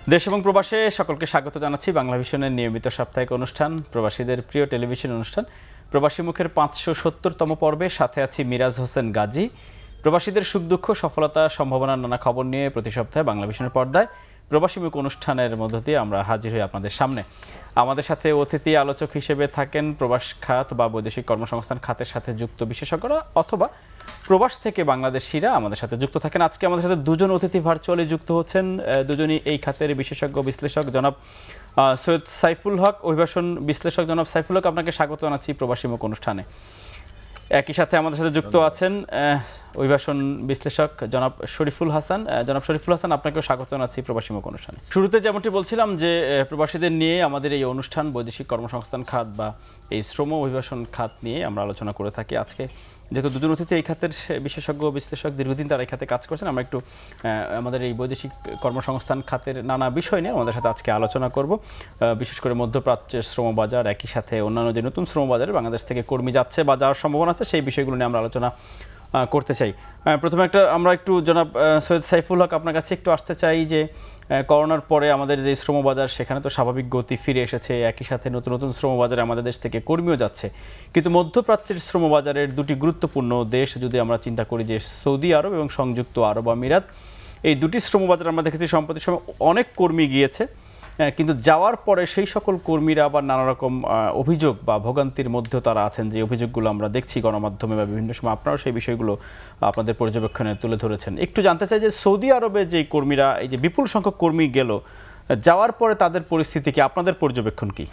দেশ এবং প্রবাসে সকলকে স্বাগত জানাচ্ছি বাংলাভিশনের নিয়মিত সাপ্তাহিক অনুষ্ঠান প্রবাসীদের প্রিয় টেলিভিশন অনুষ্ঠান প্রবাসী মুখের ৫৭০তম পর্বে সাথে আছি মিরাজ হোসেন গাজী। প্রবাসীদের সুখ দুঃখ সফলতা সম্ভাবনার নানা খবর নিয়ে প্রতি সপ্তাহে বাংলাভিশনের পর্দায় প্রবাসী মুখ অনুষ্ঠানের মধ্য দিয়ে আমরা হাজির হই আপনাদের সামনে। আমাদের সাথে অতিথি আলোচক হিসেবে থাকেন প্রবাস খাত বা বৈদেশিক কর্মসংস্থান খাতের সাথে যুক্ত বিশেষজ্ঞরা অথবা প্রবাস থেকে বাংলাদেশিরা আমাদের সাথে যুক্ত থাকেন। আজকে আমাদের সাথে দুজন অতিথি ভার্চুয়ালি যুক্ত হচ্ছেন, দুজনই এই খাতের বিশেষজ্ঞ বিশ্লেষক। জনাব সৈয়দ সাইফুল হক, অভিবাসন বিশ্লেষক জনাব সাইফুল হক, আপনাকে স্বাগত জানাচ্ছি প্রবাসী মুখ অনুষ্ঠানে। একই সাথে আমাদের সাথে যুক্ত আছেন অভিবাসন বিশ্লেষক জনাব শরীফুল হাসান। জনাব শরীফুল হাসান, আপনাকেও স্বাগত জানাচ্ছি প্রবাসী মুখ অনুষ্ঠানে। শুরুতে যেমনটি বলছিলাম যে প্রবাসীদের নিয়ে আমাদের এই অনুষ্ঠান বৈদেশিক কর্মসংস্থান খাত বা এই শ্রম অভিবাসন খাত নিয়ে আমরা আলোচনা করে থাকি। আজকে যেহেতু দুজন অতিথি এই খাতের বিশেষজ্ঞ বিশ্লেষক, দীর্ঘদিন তারা এই খাতে কাজ করছেন, আমরা একটু আমাদের এই বৈদেশিক কর্মসংস্থান খাতের নানা বিষয় নিয়ে আমাদের সাথে আজকে আলোচনা করব। বিশেষ করে মধ্যপ্রাচ্যের শ্রমবাজার, একই সাথে অন্যান্য যে নতুন শ্রমবাজারে বাংলাদেশ থেকে কর্মী যাচ্ছে বা যাওয়ার সম্ভাবনা আছে সেই বিষয়গুলো নিয়ে আমরা আলোচনা করতে চাই। প্রথমে আমরা একটু জনাব সৈয়দ সাইফুল হক, আপনার কাছে একটু আসতে চাই যে করোনার পরে আমাদের যে শ্রমবাজার সেখানে তো স্বাভাবিক গতি ফিরে এসেছে, একই সাথে নতুন নতুন শ্রমবাজারে আমাদের দেশ থেকে কর্মীও যাচ্ছে, কিন্তু মধ্যপ্রাচ্যের শ্রমবাজারের দুটি গুরুত্বপূর্ণ দেশ যদি আমরা চিন্তা করি যে সৌদি আরব এবং সংযুক্ত আরব আমিরাত, এই দুটি শ্রমবাজার আমরা দেখেছি সম্প্রতি সময় অনেক কর্মী গিয়েছে, কিন্তু যাওয়ার পরে সেই সকল কর্মীরা আবার নানা রকম অভিযোগ বা ভোগান্তির মধ্যেও তারা আছেন, যে অভিযোগগুলো আমরা দেখছি গণমাধ্যমে বা বিভিন্ন সময় আপনারাও সেই বিষয়গুলো আপনাদের পর্যবেক্ষণে তুলে ধরেছেন। একটু জানতে চাই যে সৌদি আরবে যে কর্মীরা, এই যে বিপুল সংখ্যক কর্মী গেল, যাওয়ার পরে তাদের পরিস্থিতি কি, আপনাদের পর্যবেক্ষণ কি?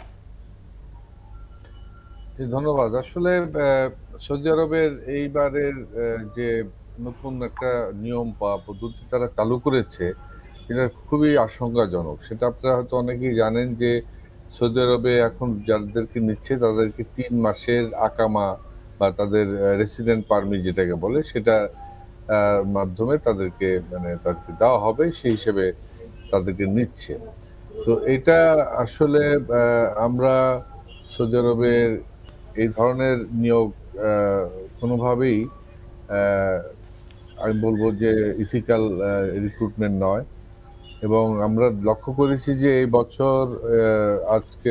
ধন্যবাদ। আসলে সৌদি আরবের এইবারের যে নতুন একটা নিয়ম বা পদ্ধতি তারা চালু করেছে, এটা খুবই আশঙ্কাজনক। সেটা আপনারা হয়তো অনেকেই জানেন যে সৌদি আরবে এখন যাদেরকে নিচ্ছে তাদেরকে 3 মাসের আকামা বা তাদের রেসিডেন্ট পারমিট যেটাকে বলে, সেটা মাধ্যমে তাদেরকে দেওয়া হবে, সেই হিসেবে তাদেরকে নিচ্ছে। তো এটা আসলে আমরা সৌদি আরবের এই ধরনের নিয়োগ কোনোভাবেই আমি বলবো যে ইথিক্যাল রিক্রুটমেন্ট নয়। এবং আমরা লক্ষ্য করেছি যে এই বছর আজকে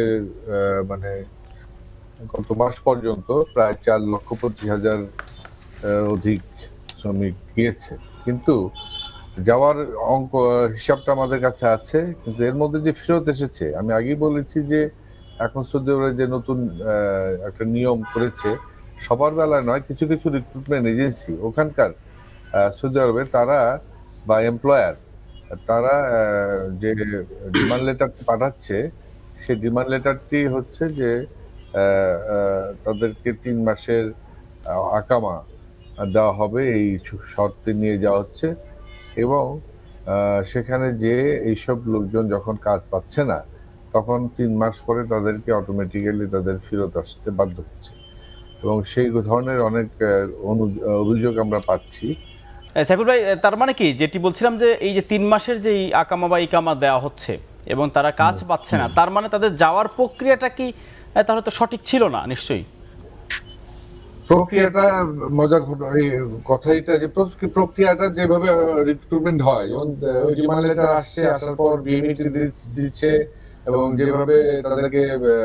গত মাস পর্যন্ত প্রায় 4,25,000 অধিক শ্রমিক গিয়েছে, কিন্তু যাওয়ার হিসাবটা আমাদের কাছে আছে, কিন্তু এর মধ্যে যে ফেরত এসেছে, আমি আগেই বলেছি যে এখন সৌদি আরবে যে নতুন একটা নিয়ম করেছে, সবার বেলায় নয়, কিছু কিছু রিক্রুটমেন্ট এজেন্সি ওখানকার সৌদি আরবে তারা বা এমপ্লয়ার তারা যে ডিমান্ড লেটারটি পাঠাচ্ছে, সেই ডিমান্ড লেটারটি হচ্ছে যে তাদেরকে 3 মাসের আকামা দেওয়া হবে, এই শর্তে নিয়ে যাওয়া হচ্ছে। এবং সেখানে যে এইসব লোকজন যখন কাজ পাচ্ছে না, তখন 3 মাস পরে তাদেরকে অটোমেটিক্যালি তাদের ফেরত আসতে বাধ্য হচ্ছে, এবং সেই ধরনের অনেক অভিযোগ আমরা পাচ্ছি। সাইফুল ভাই, তার মানে কি যেটি বলছিলাম যে এই যে 3 মাসের যে আকামা বা ইকামা দেওয়া হচ্ছে এবং তারা কাজ পাচ্ছে না, তার মানে তাদের যাওয়ার প্রক্রিয়াটা কি তাহলে তো সঠিক ছিল না? নিশ্চয়ই প্রক্রিয়াটা মজার কথা, এটা যে প্রক্রিয়াটা যেভাবে রিক্রুটমেন্ট হয়, যেমন ওই ডিমান্ড লেটার আসছে, আসার পর বিএমইটি দিচ্ছে, এবং যেভাবে তাদেরকে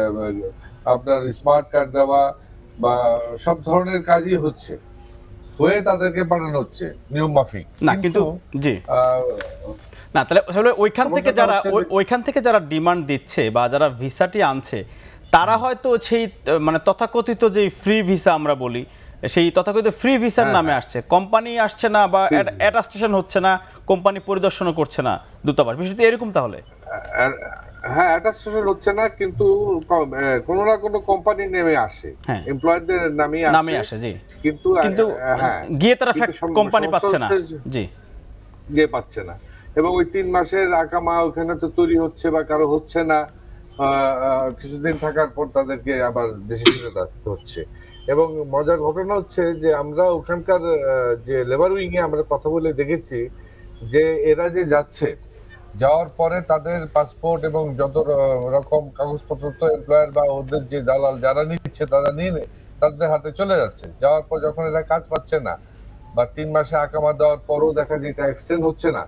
আপনার স্মার্ট কার্ড দেওয়া বা সব ধরনের কাজই হচ্ছে, হয়ে তাদেরকে পাঠানো হচ্ছে নিয়ম মাফিক। না কিন্তু জি না, তাহলে ওইখান থেকে যারা ডিমান্ড দিচ্ছে বা যারা ভিসাটি আনছে, তারা হয়তো সেই তথাকথিত যে ফ্রি ভিসা আমরা বলি, সেই তথাকথিত ফ্রি ভিসার নামে আসছে, কোম্পানি আসছে না বা অ্যাটাস্টেশন হচ্ছে না, কোম্পানি পরিদর্শনও করছে না দূতাবাস, বিষয়টি এরকম? তাহলে হ্যাঁ, অ্যাটাস্টেশন হচ্ছে না, কিন্তু কোনো না কোনো কোম্পানি নেমে আসে, এমপ্লয়ারদের নামে আসে, জি, কিন্তু গিয়ে তারা কোম্পানি পাচ্ছে না, জি, গিয়ে পাচ্ছে না। এবং ওই 3 মাসের আকামা ওখানে তো তৈরি হচ্ছে বা কারো হচ্ছে না, কিছুদিন থাকার পর তাদেরকে আবার দেশে ফিরে আসতে হচ্ছে। এবং মজার ঘটনা হচ্ছে যে আমরা ওখানকার যে লেবার উইং এ আমরা কথা বলে দেখেছি যে এরা যে যাচ্ছে, যাওয়ার পরে তাদের পাসপোর্ট এবং যত রকম কাগজপত্র তো এমপ্লয়ার বা ওদের যে দালাল যারা নিচ্ছে তারা নিয়ে তাদের হাতে চলে যাচ্ছে। যাওয়ার পর যখন এরা কাজ পাচ্ছে না বা 3 মাসে আকামা দেওয়ার পরও দেখা যায় এটা এক্সটেন্ড হচ্ছে না,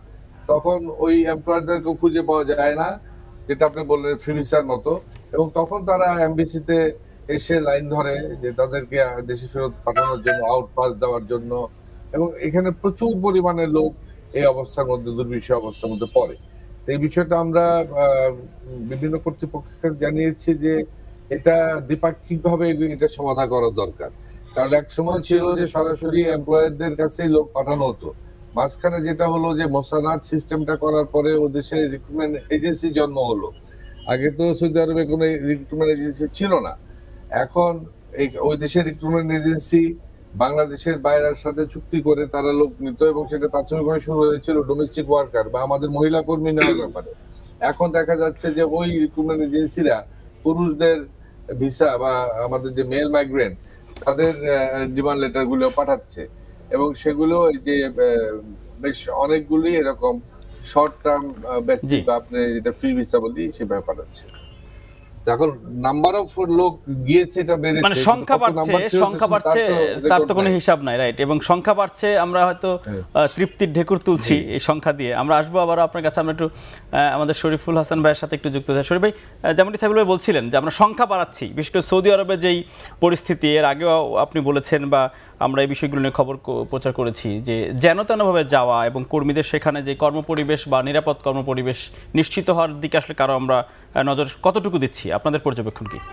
তখন ওই এমপ্লয়ারদেরকে খুঁজে পাওয়া যায় না, যেটা আপনি বললেন ফ্রি ভিসার মতো, এবং তখন তারা এমবিসিতে এসে লাইন ধরে যে তাদেরকে দেশে ফেরত পাঠানোর জন্য, আউট পাস দেওয়ার জন্য। এবং এখানে প্রচুর পরিমাণে লোক এই অবস্থার মধ্যে, দুর্বিষহ অবস্থার মধ্যে পড়ে। এই বিষয়টা আমরা বিভিন্ন কর্তৃপক্ষকে জানিয়েছি যে এটা দ্বিপাক্ষিক ভাবে এটা সমাধান করা দরকার। কারণ এক সময় ছিল যে সরাসরি এমপ্লয়ারদের কাছে লোক পাঠানো হতো, মাঝখানে যেটা হলো যে মোসানাদ সিস্টেমটা করার পরে ও দেশে রিক্রুটমেন্ট এজেন্সি জন্ম হলো। আগে তো সৌদি আরবে কোনো রিক্রুটমেন্ট এজেন্সি ছিল না। এখন ওই দেশের রিক্রুটমেন্ট এজেন্সি বাংলাদেশের বাইরের সাথে চুক্তি করে তারা লোক নিত, এবং সেটা প্রাথমিকভাবে শুরু হয়েছিল ডোমেস্টিক ওয়ার্কার বা আমাদের মহিলা কর্মী নেওয়ার ব্যাপারে। এখন দেখা যাচ্ছে যে ওই রিক্রুটমেন্ট এজেন্সিরা পুরুষদের ভিসা বা আমাদের যে মেল মাইগ্রেন্ট তাদের ডিমান্ড লেটার গুলো পাঠাচ্ছে, এবং সেগুলো যে বেশ অনেকগুলি এরকম শর্ট টার্ম বেসিক বা আপনি যেটা ফ্রি ভিসা বলি সেভাবে পাঠাচ্ছে। এখন নাম্বার অফ লোক গিয়েছে, এটা বেড়েছে, মানে সংখ্যা বাড়ছে তার তো কোনো হিসাব নাই, রাইট? এবং সংখ্যা বাড়ছে, আমরা হয়তো তৃপ্তির ঢেকুর তুলছি এই সংখ্যা দিয়ে। আমরা আসবো আবার আপনার কাছে, আমরা একটু আমাদের শরীফুল হাসান ভাইয়ের সাথে একটু যুক্ত হই। শরীফ ভাই, যেমনটি সাইফুল ভাই বলছিলেন যে আমরা সংখ্যা বাড়াচ্ছি, বিশেষ করে সৌদি আরবের যেই পরিস্থিতি, এর আগেও আপনি বলেছেন বা আমরা এই বিষয়গুলো নিয়ে খবর প্রচার করেছি যে যেন তেনভাবে যাওয়া এবং কর্মীদের সেখানে যে কর্মপরিবেশ বা নিরাপদ কর্মপরিবেশ নিশ্চিত হওয়ার দিকে আসলে কারো আমরা নজর কতটুকু দিচ্ছি? আপনাদের পর্যবেক্ষণ কি?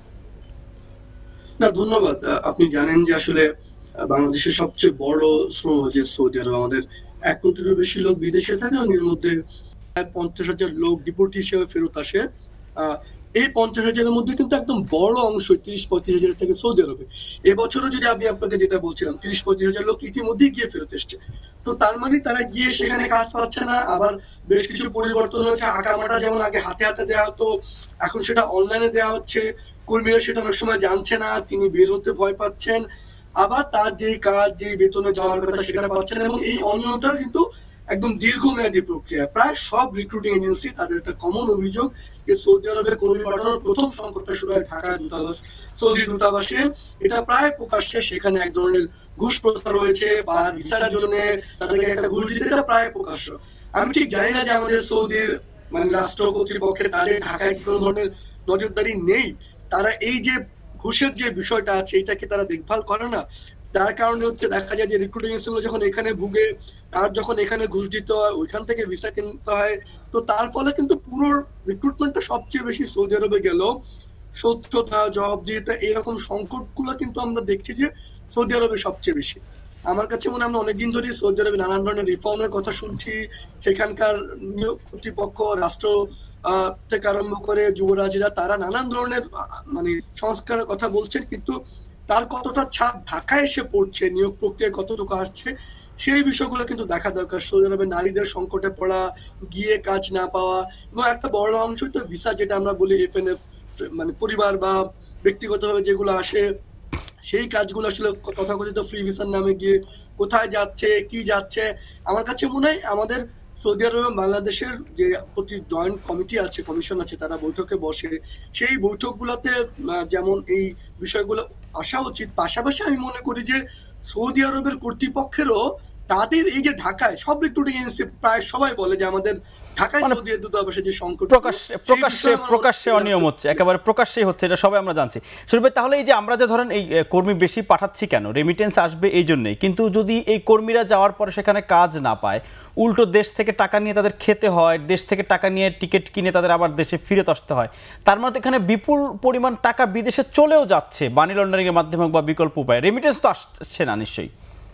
না, ধন্যবাদ। আপনি জানেন যে আসলে বাংলাদেশের সবচেয়ে বড় শ্রম যে সৌদি আরব, আমাদের 1 কোটিরও বেশি লোক বিদেশে থাকে, এর মধ্যে 50,000 লোক ডিপোর্টি হিসেবে ফেরত আসে। এই 50,000-এর মধ্যে কিন্তু একদম বড় অংশ 30-35,000 থেকে সৌদি আরবে। এবছরও যদি আমি আপনাকে যেটা বলছিলাম 30-35,000 লোক ইতিমধ্যেই গিয়ে ফেরত এসছে। তো তার মানে তারা গিয়ে সেখানে কাজ পাচ্ছে না। আবার বেশ কিছু পরিবর্তন হয়েছে। আকামাটা যেমন আগে হাতে হাতে দেওয়া হতো, এখন সেটা অনলাইনে দেওয়া হচ্ছে। কর্মীরা সেটা অনেক সময় জানছে না, তিনি বের হতে ভয় পাচ্ছেন। আবার তার যে কাজ, যে বেতনে যাওয়ার কথা সেটা পাচ্ছেন। এবং এই অনিয়মটা কিন্তু একদম দীর্ঘমেয়াদী প্রক্রিয়া। প্রায় সব রিক্রুটিং এজেন্সি তাদের একটা কমন অভিযোগ যে সৌদি আরবে কর্মী পাঠানোর প্রথম সংকটটা শুরু হয় ঢাকা দূতাবাস, সৌদি দূতাবাসে। এটা প্রায় প্রকাশ্যে সেখানে এক ধরনের ঘুষ প্রথা রয়েছে, বা ভিসার জন্য তাদেরকে একটা ঘুষ দিতে, এটা প্রায় প্রকাশ্য। আমি ঠিক জানি না যে আমাদের সৌদির মানে রাষ্ট্র কর্তৃপক্ষের তাদের ঢাকায় কি কোনো ধরনের নজরদারি নেই। তারা এই যে ঘুষের যে বিষয়টা আছে এটাকে তারা দেখভাল করে না। তার কারণে হচ্ছে দেখা যায় যে রিক্রুটিং এজেন্সিগুলো যখন এখানে ভুগে, তার যখন এখানে ঘুষ দিতে হয়, ওইখান থেকে ভিসা কিনতে হয়। তো তার ফলে কিন্তু পুরো রিক্রুটমেন্টটা সবচেয়ে বেশি সৌদি আরবে গেল। স্বচ্ছতা, জবাবদিহিতা, এরকম সংকটগুলো কিন্তু আমরা দেখছি যে সৌদি আরবে সবচেয়ে বেশি। আমার কাছে মনে হয় আমরা অনেকদিন ধরে সৌদি আরবে নানান ধরনের রিফর্মের কথা শুনছি। সেখানকার কর্তৃপক্ষ, রাষ্ট্র থেকে আরম্ভ করে যুবরাজরা, তারা নানান ধরনের মানে সংস্কারের কথা বলছেন, কিন্তু তার কতটা ছাপ ঢাকায় এসে পড়ছে, নিয়োগ প্রক্রিয়া কতটুকু আসছে, সেই বিষয়গুলো কিন্তু দেখা দরকার। সৌদি আরবে নারীদের সংকটে পড়া, গিয়ে কাজ না পাওয়া, এবং একটা বড় অংশ তো ভিসা, যেটা আমরা বলি এফএনএফ, মানে পরিবার বা ব্যক্তিগতভাবে যেগুলো আসে, সেই কাজগুলো আসলে তথাকথিত ফ্রি ভিসার নামে গিয়ে কোথায় যাচ্ছে, কি যাচ্ছে। আমার কাছে মনে হয় আমাদের সৌদি আরব এবং বাংলাদেশের যে প্রতি জয়েন্ট কমিটি আছে, কমিশন আছে, তারা বৈঠকে বসে, সেই বৈঠকগুলোতে যেমন এই বিষয়গুলো আসা উচিত। পাশাপাশি আমি মনে করি যে সৌদি আরবের কর্তৃপক্ষেরও তাদের এই যে ঢাকায় সব রিক্রুটিং এজেন্সি প্রায় সবাই বলে যে আমাদের ঢাকায় সৌদি দূতাবাসে যে সংকট, প্রকাশ্যে অনিয়ম হচ্ছে, একেবারে প্রকাশ্যেই হচ্ছে, এটা সবাই আমরা জানছি। শরীফ ভাই, তাহলে এই যে আমরা যে ধরেন এই কর্মী বেশি পাঠাচ্ছি কেন? রেমিটেন্স আসবে এই জন্যই, কিন্তু যদি এই কর্মীরা যাওয়ার পরে সেখানে কাজ না পায়, উল্টো দেশ থেকে টাকা নিয়ে তাদের খেতে হয়, দেশ থেকে টাকা নিয়ে টিকিট কিনে তাদের আবার দেশে ফিরত আসতে হয়, তার মানে এখানে বিপুল পরিমাণ টাকা বিদেশে চলেও যাচ্ছে মানি লন্ডারিং এর মাধ্যমে বা বিকল্প উপায়। রেমিটেন্স তো আসছে না নিশ্চয়ই।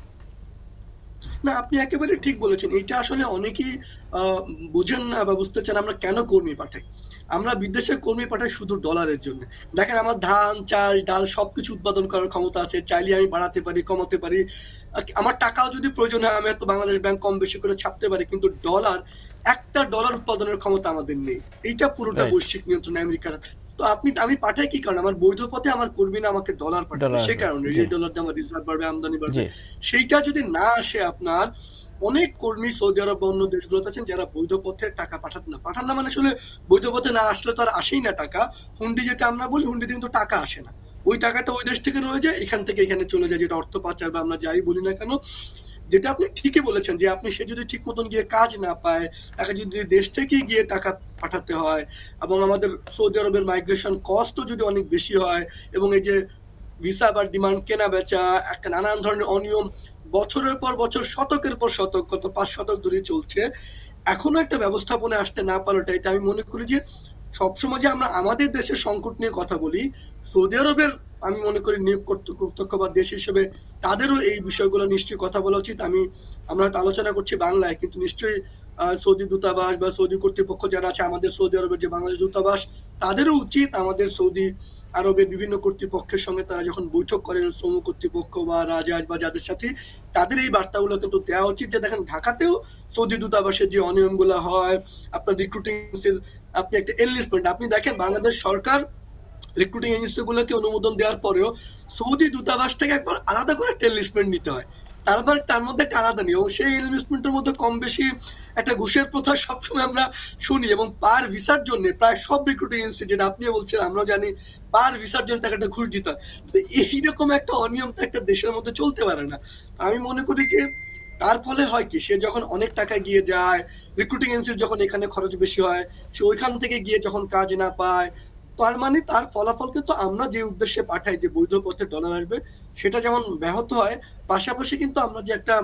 না, আপনি একেবারে ঠিক বলেছেন। এটা আসলে অনেকেই বুঝেন না বা বুঝতে চান আমরা কেন কর্মী পাঠাই। আমরা বিদেশে কর্মী পাঠাই শুধু ডলারের জন্য। দেখেন, আমার ধান, চাল, ডাল সবকিছু উৎপাদন করার ক্ষমতা আছে, চাইলে আমি বাড়াতে পারি, কমাতে পারি। আমার টাকাও যদি প্রয়োজন হয় আমি তো বাংলাদেশ ব্যাংক কম বেশি করে ছাপতে পারি, কিন্তু একটা ডলার উৎপাদনের ক্ষমতা আমাদের নেই। এইটা পুরোটা বৈশ্বিক নিয়ন্ত্রণ আমেরিকার। তো আমি পাঠাই কি কারণ? আমার বৈধ পথে আমার কর্মীরা আমাকে ডলার পাঠাবে, সে কারণে যে ডলার দিয়ে আমার রিজার্ভ বাড়বে, আমদানি বাড়বে। সেইটা যদি না আসে, আপনার অনেক কর্মী সৌদি আরব বা অন্য দেশগুলোতে আছেন যারা বৈধ পথে টাকা পাঠান না, মানে আসলে বৈধ পথে না আসলে তো আর আসেই না টাকা। হুন্ডি যেটা আমরা বলি, হুন্ডিতে কিন্তু টাকা আসে না, ওই টাকাটা ওই দেশ থেকে রয়ে যায়, এখান থেকে এখানে চলে যায়, যেটা অর্থ পাচার বা আমরা যাই বলি না কেন। যেটা আপনি ঠিকই বলেছেন যে সে যদি ঠিক মতন গিয়ে কাজ না পায়, তাকে যদি দেশ থেকে গিয়ে টাকা পাঠাতে হয়, এবং আমাদের সৌদি আরবের মাইগ্রেশন কস্টও যদি অনেক বেশি হয়, এবং এই যে ভিসা বা ডিমান্ড কেনা বেচা একটা নানান ধরনের অনিয়ম বছরের পর বছর, শতকের পর শতক, কত 5 শতক ধরে চলছে, এখনো একটা ব্যবস্থাপনা আসতে না পারাটা, এটা আমি মনে করি যে সবসময় যে আমরা আমাদের দেশের সংকট নিয়ে কথা বলি, সৌদি আরবের আমি মনে করি নিয়োগ কর্তৃপক্ষ বা দেশ হিসেবে তাদেরও এই বিষয়গুলো নিশ্চয়ই কথা বলা উচিত। আমরা হয়তো আলোচনা করছি বাংলায়, কিন্তু নিশ্চয়ই সৌদি দূতাবাস বা সৌদি কর্তৃপক্ষ যারা আছে, আমাদের সৌদি আরবের যে বাংলাদেশ দূতাবাস, তাদেরও উচিত আমাদের সৌদি আরবের বিভিন্ন কর্তৃপক্ষের সঙ্গে তারা যখন বৈঠক করেন, শ্রম কর্তৃপক্ষ বা রাজহাঁস বা যাদের সাথে, তাদের এই বার্তাগুলো কিন্তু দেওয়া উচিত যে দেখেন ঢাকাতেও সৌদি দূতাবাসের যে অনিয়মগুলো হয়, আপনার রিক্রুটিং, আপনি একটা এনলিস্টমেন্ট, আপনি দেখেন বাংলাদেশ সরকার রিক্রুটিং এজেন্সিগুলোকে অনুমোদন দেওয়ার পরেও সৌদি দূতাবাস থেকে একবার আলাদা করে একটা এনলিস্টমেন্ট নিতে হয়, তার মধ্যে একটা আলাদা নিয়ম, সেই ইনভেস্টমেন্টের মধ্যে কম বেশি একটা ঘুষের প্রথা সবসময় আমরা শুনি, এবং পার ভিসার জন্য প্রায় সব রিক্রুটিং এজেন্সি, যেটা আপনি বলছেন আমরা জানি, পার ভিসার জন্য তাকে একটা ঘুষ দিতে হয়। তো এইরকম একটা অনিয়ম তো একটা দেশের মধ্যে চলতে পারে না। আমি মনে করি যে তার ফলে হয় কি, সে যখন অনেক টাকা গিয়ে যায়, রিক্রুটিং এজেন্সির যখন এখানে খরচ বেশি হয়, সে ওইখান থেকে গিয়ে যখন কাজ না পায়, তার মানে তার ফলাফল কিন্তু আমরা যে উদ্দেশ্যে পাঠাই যে বৈধ পথে ডলার আসবে, সেটা যেমন ব্যাহত হয়, পাশাপাশি কিন্তু আমরা যে একটা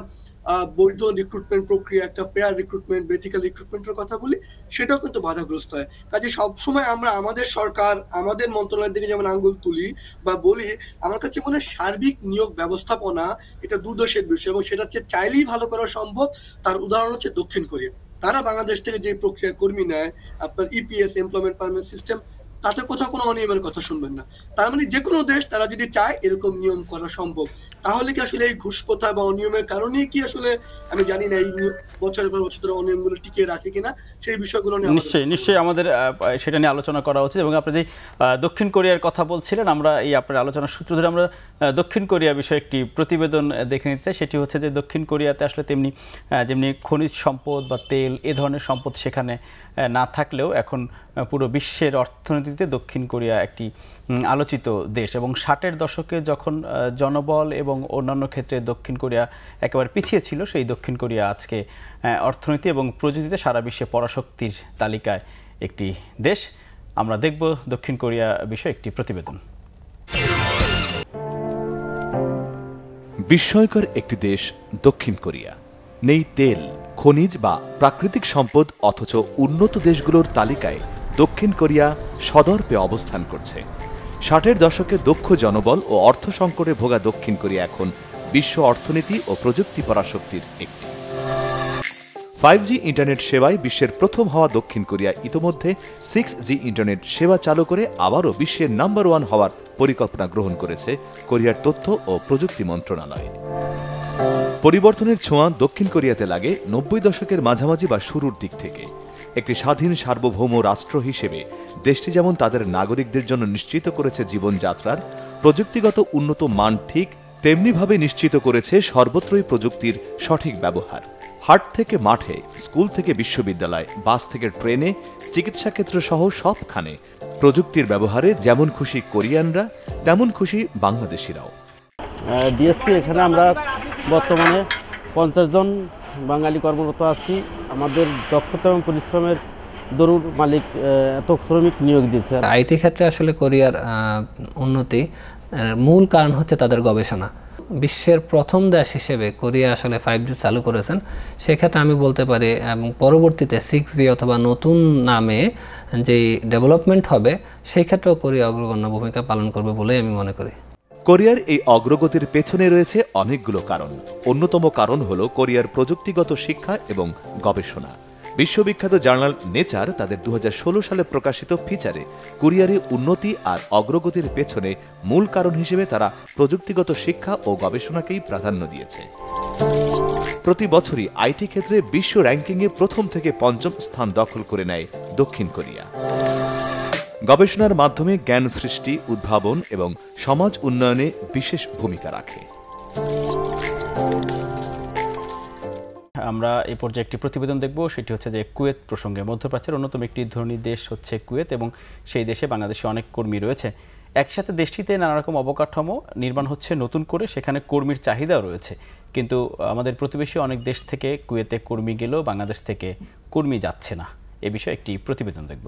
বৈধ রিক্রুটমেন্ট প্রক্রিয়া, একটা ফেয়ার রিক্রুটমেন্ট, বেথিক্যাল রিক্রুটমেন্টের কথা বলি, সেটাও কিন্তু বাধাগ্রস্ত হয়। কাজে সবসময় আমরা আমাদের সরকার, আমাদের মন্ত্রণালয়ের দিকে যেমন আঙ্গুল তুলি বা বলি, আমার কাছে মনে হয় সার্বিক নিয়োগ ব্যবস্থাপনা এটা দুদেশের বিষয়, এবং সেটা হচ্ছে চাইলেই ভালো করা সম্ভব। তার উদাহরণ হচ্ছে দক্ষিণ কোরিয়া। তারা বাংলাদেশ থেকে যে প্রক্রিয়া কর্মী নেয়, আপনার ইপিএস, এমপ্লয়মেন্ট পারমিট সিস্টেম, তাতে কোথাও কোনো অনিয়মের কথা শুনবেন না। তার মানে যে কোনো দেশ তারা যদি চায় এরকম নিয়ম করা সম্ভব। তাহলে কি আসলে এই ঘুষ প্রথা বা অনিয়মের কারণেই কি আসলে, আমি জানি না এই বছরের পর বছর ধরে অনিয়মগুলো টিকিয়ে রাখে কিনা, সেই বিষয়গুলো নিয়ে নিশ্চয়ই আমাদের সেটা নিয়ে আলোচনা করা উচিত। এবং আপনি যে দক্ষিণ কোরিয়ার কথা বলছিলেন, আমরা এই আপনার আলোচনার সূত্র ধরে আমরা দক্ষিণ কোরিয়া বিষয়ে একটি প্রতিবেদন দেখে নিতে চাই। সেটি হচ্ছে যে দক্ষিণ কোরিয়াতে আসলে যেমনি খনিজ সম্পদ বা তেল এ ধরনের সম্পদ সেখানে না থাকলেও এখন পুরো বিশ্বের অর্থনীতিতে দক্ষিণ কোরিয়া একটি আলোচিত দেশ। এবং 60-এর দশকে যখন জনবল এবং অন্যান্য ক্ষেত্রে দক্ষিণ কোরিয়া একেবারে পিছিয়ে ছিল, সেই দক্ষিণ কোরিয়া আজকে অর্থনীতি এবং প্রযুক্তিতে সারা বিশ্বে পরাশক্তির তালিকায় একটি দেশ। আমরা দেখব দক্ষিণ কোরিয়া বিষয়ে একটি প্রতিবেদন। বিস্ময়কর একটি দেশ দক্ষিণ কোরিয়া। নেই তেল, খনিজ বা প্রাকৃতিক সম্পদ, অথচ উন্নত দেশগুলোর তালিকায় দক্ষিণ কোরিয়া সদর্পে অবস্থান করছে। 60-এর দশকে দক্ষ জনবল ও অর্থ সংকটে ভোগা দক্ষিণ কোরিয়া এখন বিশ্ব অর্থনীতি ও প্রযুক্তি পরাশক্তির একটি। 5G ইন্টারনেট সেবায় বিশ্বের প্রথম হওয়া দক্ষিণ কোরিয়া ইতোমধ্যে 6G ইন্টারনেট সেবা চালু করে আবারও বিশ্বের নাম্বার 1 হওয়ার পরিকল্পনা গ্রহণ করেছে কোরিয়ার তথ্য ও প্রযুক্তি মন্ত্রণালয়। পরিবর্তনের ছোঁয়া দক্ষিণ কোরিয়াতে লাগে 90 দশকের মাঝামাঝি বা শুরুর দিক থেকে। একটি স্বাধীন সার্বভৌম রাষ্ট্র হিসেবে দেশটি যেমন তাদের নাগরিকদের জন্য নিশ্চিত করেছে জীবনযাত্রার প্রযুক্তিগত উন্নত মান, ঠিক তেমনিভাবে নিশ্চিত করেছে সর্বত্রই প্রযুক্তির সঠিক ব্যবহার। হাট থেকে মাঠে, স্কুল থেকে বিশ্ববিদ্যালয়, বাস থেকে ট্রেনে, চিকিৎসা ক্ষেত্র সহ সবখানে প্রযুক্তির ব্যবহারে যেমন খুশি কোরিয়ানরা, তেমন খুশি বাংলাদেশিরাও। ডিএসসি এখানে আমরা বর্তমানে 50 জন বাঙালি কর্মরত আছি। আমাদের দক্ষতা এবং পরিশ্রমের দরুন মালিক এত শ্রমিক নিয়োগ দিয়েছে। আইটি ক্ষেত্রে আসলে কোরিয়ার উন্নতি মূল কারণ হচ্ছে তাদের গবেষণা। বিশ্বের প্রথম দেশ হিসেবে কোরিয়া আসলে 5G চালু করেছেন। সেক্ষেত্রে আমি বলতে পারি, এবং পরবর্তীতে 6G অথবা নতুন নামে যেই ডেভেলপমেন্ট হবে, সেই ক্ষেত্রেও কোরিয়া অগ্রগণ্য ভূমিকা পালন করবে বলেই আমি মনে করি। কোরিয়ার এই অগ্রগতির পেছনে রয়েছে অনেকগুলো কারণ। অন্যতম কারণ হল কোরিয়ার প্রযুক্তিগত শিক্ষা এবং গবেষণা। বিশ্ববিখ্যাত জার্নাল নেচার তাদের 2016 সালে প্রকাশিত ফিচারে কোরিয়ার উন্নতি আর অগ্রগতির পেছনে মূল কারণ হিসেবে তারা প্রযুক্তিগত শিক্ষা ও গবেষণাকেই প্রাধান্য দিয়েছে। প্রতি বছরই আইটি ক্ষেত্রে বিশ্ব র্যাঙ্কিংয়ে প্রথম থেকে পঞ্চম স্থান দখল করে নেয় দক্ষিণ কোরিয়া। গবেষণার মাধ্যমে জ্ঞান সৃষ্টি, উদ্ভাবন এবং সমাজ উন্নয়নে বিশেষ ভূমিকা রাখে। আমরা এই পর্যায়ে একটি প্রতিবেদন দেখব। সেটি হচ্ছে যে কুয়েত প্রসঙ্গে। মধ্যপ্রাচ্যের অন্যতম একটি ধনী দেশ হচ্ছে কুয়েত, এবং সেই দেশে বাংলাদেশে অনেক কর্মী রয়েছে। একসাথে দেশটিতে নানা রকম অবকাঠামো নির্মাণ হচ্ছে নতুন করে, সেখানে কর্মীর চাহিদাও রয়েছে। কিন্তু আমাদের প্রতিবেশী অনেক দেশ থেকে কুয়েতে কর্মী গেলেও বাংলাদেশ থেকে কর্মী যাচ্ছে না। এ বিষয়ে একটি প্রতিবেদন দেখব।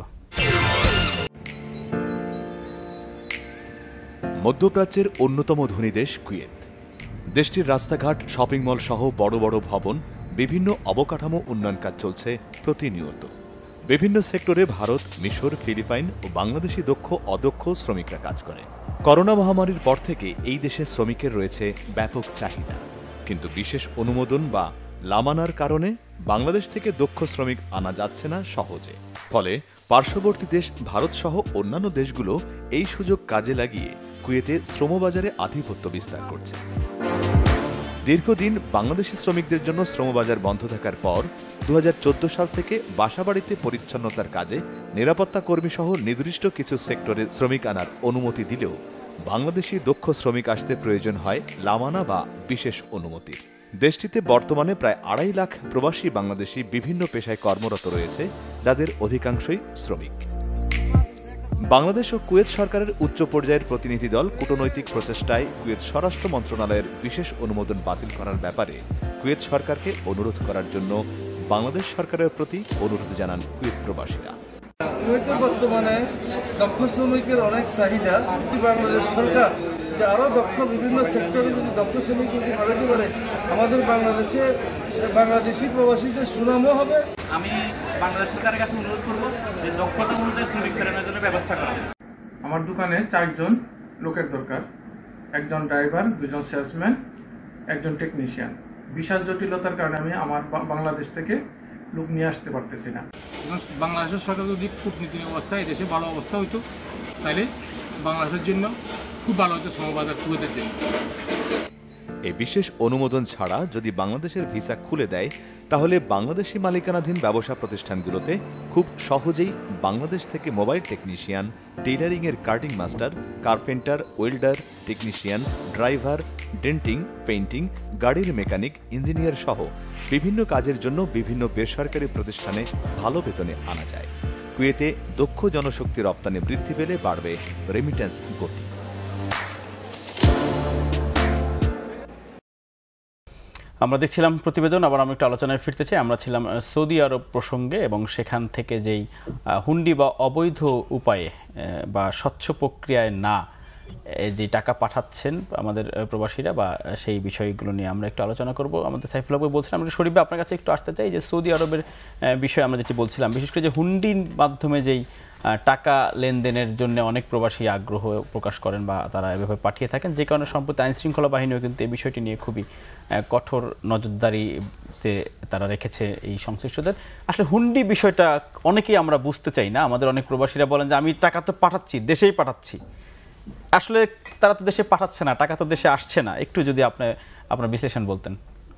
মধ্যপ্রাচ্যের অন্যতম ধনী দেশ কুয়েত। দেশটির রাস্তাঘাট, শপিং মল সহ বড় বড় ভবন, বিভিন্ন অবকাঠামো উন্নয়ন কাজ চলছে প্রতিনিয়ত। বিভিন্ন সেক্টরে ভারত, মিশর, ফিলিপাইন ও বাংলাদেশি দক্ষ অদক্ষ শ্রমিকরা কাজ করে। করোনা মহামারীর পর থেকে এই দেশে শ্রমিকের রয়েছে ব্যাপক চাহিদা, কিন্তু বিশেষ অনুমোদন বা লামানার কারণে বাংলাদেশ থেকে দক্ষ শ্রমিক আনা যাচ্ছে না সহজে। ফলে পার্শ্ববর্তী দেশ ভারত সহ অন্যান্য দেশগুলো এই সুযোগ কাজে লাগিয়ে কুয়েতে শ্রমবাজারে আধিপত্য বিস্তার করছে। দীর্ঘদিন বাংলাদেশি শ্রমিকদের জন্য শ্রমবাজার বন্ধ থাকার পর 2014 সাল থেকে বাসাবাড়িতে পরিচ্ছন্নতার কাজে নিরাপত্তা কর্মী সহ নির্দিষ্ট কিছু সেক্টরে শ্রমিক আনার অনুমতি দিলেও বাংলাদেশি দক্ষ শ্রমিক আসতে প্রয়োজন হয় লামানা বা বিশেষ অনুমতির। দেশটিতে বর্তমানে প্রায় 2.5 লাখ প্রবাসী বাংলাদেশি বিভিন্ন পেশায় কর্মরত রয়েছে, যাদের অধিকাংশই শ্রমিক। বাংলাদেশ ও কুয়েত সরকারের উচ্চ পর্যায়ের প্রতিনিধি দল কূটনৈতিক প্রচেষ্টায় কুয়েত স্বরাষ্ট্র মন্ত্রণালয়ের বিশেষ অনুমোদন বাতিল করার ব্যাপারে কুয়েত সরকারকে অনুরোধ করার জন্য বাংলাদেশ সরকারের প্রতি অনুরোধ জানান কুয়েত প্রবাসীরা। কুয়েতে বর্তমানে দক্ষ শ্রমিকের অনেক চাহিদা। বাংলাদেশ সরকার যে আরো দক্ষ বিভিন্ন সেক্টরে যদি দক্ষ শ্রমিক যদি বাড়াতে পারে, আমাদের বাংলাদেশি প্রবাসীদের সুনামও হবে। আমি বাংলাদেশ সরকারের কাছে অনুরোধ করব যে দক্ষতা অনুযায়ী শ্রমিক ফেরানোর জন্য ব্যবস্থা করা। আমার দোকানে 4 জন লোকের দরকার, একজন ড্রাইভার, 2 জন সেলসম্যান, একজন টেকনিশিয়ান। বিশাল জটিলতার কারণে আমি আমার বাংলাদেশ থেকে লোক নিয়ে আসতে পারতেছি না। বাংলাদেশের সরকার যদি কূটনীতিক অবস্থা এই দেশে ভালো অবস্থা হইতো, তাহলে বাংলাদেশের জন্য খুব ভালো হতো শ্রমবাজার কুয়েতের জন্য। এই বিশেষ অনুমোদন ছাড়া যদি বাংলাদেশের ভিসা খুলে দেয়, তাহলে বাংলাদেশি মালিকানাধীন ব্যবসা প্রতিষ্ঠানগুলোতে খুব সহজেই বাংলাদেশ থেকে মোবাইল টেকনিশিয়ান, টেইলারিংয়ের cutting master, carpenter, welder, technician, driver, denting, painting, গাড়ির মেকানিক, ইঞ্জিনিয়ার সহ বিভিন্ন কাজের জন্য বিভিন্ন বেসরকারি প্রতিষ্ঠানে ভালো বেতনে আনা যায়। কুয়েতে দক্ষ জনশক্তি রপ্তানি বৃদ্ধি পেলে বাড়বে রেমিটেন্স গতি। আমরা দেখছিলাম প্রতিবেদন। আবার আমরা একটু আলোচনায় ফিরতে চাই। আমরা ছিলাম সৌদি আরব প্রসঙ্গে এবং সেখান থেকে যেই হুন্ডি বা অবৈধ উপায়ে বা স্বচ্ছ প্রক্রিয়ায় না যে টাকা পাঠাচ্ছেন আমাদের প্রবাসীরা, বা সেই বিষয়গুলো নিয়ে আমরা একটু আলোচনা করব। আমাদের সাইফুল ভাই বলছিলাম, আমরা শরীফ আপনার কাছে একটু আসতে চাই যে সৌদি আরবের বিষয়ে আমরা যেটি বলছিলাম, বিশেষ করে যে হুন্ডির মাধ্যমে যেই টাকা লেনদেনের জন্য অনেক প্রবাসী আগ্রহ প্রকাশ করেন বা তারা এভাবে পাঠিয়ে থাকেন, যে কারণে সম্প্রতি আইনশৃঙ্খলা বাহিনীও কিন্তু এই বিষয়টি নিয়ে খুবই কঠোর নজরদারিতে তারা রেখেছে এই সংশ্লিষ্টদের। আসলে হুন্ডি বিষয়টা অনেকেই আমরা বুঝতে চাই না। আমাদের অনেক প্রবাসীরা বলেন যে আমি টাকা তো পাঠাচ্ছি, দেশেই পাঠাচ্ছি, আসলে তারা তো দেশে পাঠাচ্ছে না, টাকা তো দেশে আসছে না। একটু যদি আপনার বিশ্লেষণ বলতেন।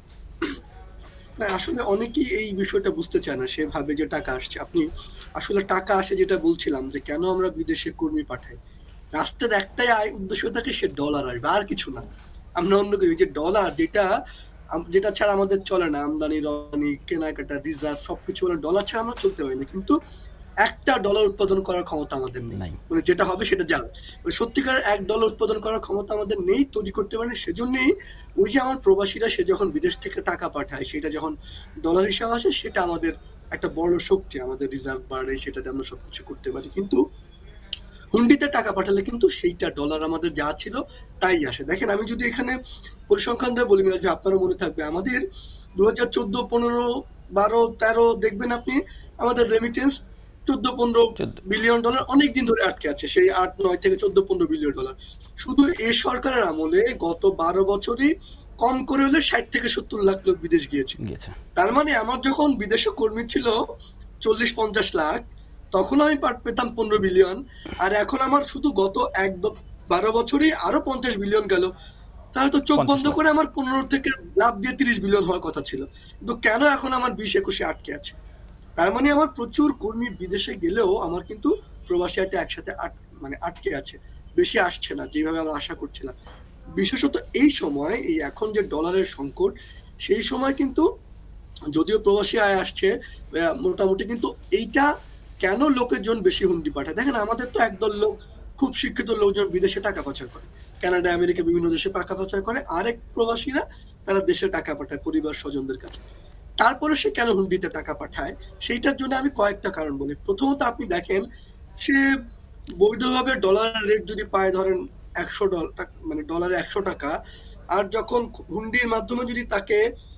না, আসলে অনেকেই এই বিষয়টা বুঝতে চায় না। সে ভাবে যে টাকা আসছে। আপনি আসলে টাকা আসে, যেটা বলছিলাম যে কেন আমরা বিদেশে কর্মী পাঠাই, রাষ্ট্রের একটাই উদ্দেশ্য থাকে, সে ডলার আসবে, আর কিছু না। আমরা অন্য কিছু, যে ডলার যেটা ছাড়া আমাদের চলে না, আমদানি রপ্তানি কেনাকাটা রিজার্ভ সবকিছু, ডলার ছাড়া আমরা চলতে পারি না। কিন্তু একটা ডলার উৎপাদন করার ক্ষমতা আমাদের নেই। মানে যেটা হবে সেটা যাবে, সত্যিকার $1 উৎপাদন করার ক্ষমতা আমাদের নেই, তৈরি করতে পারি। সেজন্যই ওই যে আমার প্রবাসীরা সে যখন বিদেশ থেকে টাকা পাঠায়, সেটা যখন ডলার হিসাব আসে, সেটা আমাদের একটা বড় শক্তি, আমাদের রিজার্ভ বাড়ে, সেটাতে আমরা সবকিছু করতে পারি। কিন্তু হুন্ডিতে টাকা পাঠালে কিন্তু সেইটা ডলার আমাদের যা ছিল তাই আসে। দেখেন, আমি যদি এখানে পরিসংখ্যান দিয়ে বলি, যে আপনারও মনে থাকবে, আমাদের 2014, 15, 12, 13 দেখবেন আপনি, আমাদের রেমিটেন্স $14-15 বিলিয়ন অনেকদিন ধরে আটকে আছে। সেই 8-9 থেকে $14-15 বিলিয়ন। শুধু এই সরকারের আমলে গত 12 বছরই কম করে হলে 60 থেকে 70 লাখ লোক বিদেশ গিয়েছে। তার মানে আমার যখন বিদেশে কর্মী ছিল 40-50 লাখ, তখন আমি পেতাম 15 বিলিয়ন, আর এখন আমার শুধু গত 12 বছরই আরো 50 বিলিয়ন গেল। তাহলে তো চোখ বন্ধ করে আমার 15 থেকে লাভ দিয়ে 30 বিলিয়ন হওয়ার কথা ছিল। কিন্তু কেন এখন আমার 20-21 আটকে আছে? তার মানে আমার প্রচুর কর্মী বিদেশে গেলেও আমার কিন্তু প্রবাসী একসাথে আটকে আছে, বেশি আসছে না যেভাবে আমরা আশা করছিলাম। বিশেষত এই সময়, এই এখন যে ডলারের সংকট, সেই সময় কিন্তু যদিও প্রবাসী আয় আসছে মোটামুটি, কিন্তু এইটা কেন লোকের জন বেশি হুন্ডি পাঠায়? দেখেন, আমাদের তো একদল লোক, খুব শিক্ষিত লোকজন বিদেশে টাকা পাচার করে, কানাডা, আমেরিকা, বিভিন্ন দেশে টাকা পাচার করে। আরেক প্রবাসীরা তারা দেশে টাকা পাঠায় পরিবার স্বজনদের কাছে। তারপরে সে কেন হুন্ডিতে টাকা পাঠায়, সেইটার জন্য আমি কয়েকটা কারণ বলি। প্রথমত আপনি দেখেন, সে বৈধভাবে ডলারের রেট যদি পায় ধরেন $100, মানে ডলারে 100 টাকা, আর যখন হুন্ডির মাধ্যমে যদি তাকে